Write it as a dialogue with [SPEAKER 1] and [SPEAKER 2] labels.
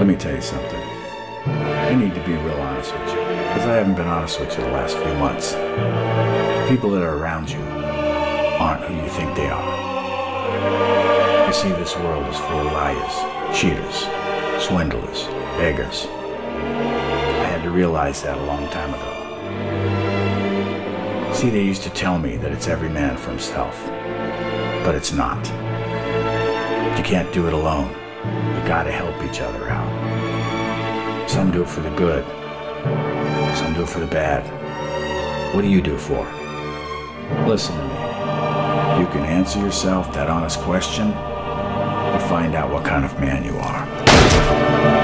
[SPEAKER 1] Let me tell you something. I need to be real honest with you, because I haven't been honest with you the last few months. The people that are around you aren't who you think they are. You see, this world is full of liars, cheaters, swindlers, beggars. I had to realize that a long time ago. See, they used to tell me that it's every man for himself, but it's not. You can't do it alone. You gotta help each other out. Some do it for the good, some do it for the bad. What do you do for? Listen to me. If you can answer yourself that honest question, you'll find out what kind of man you are.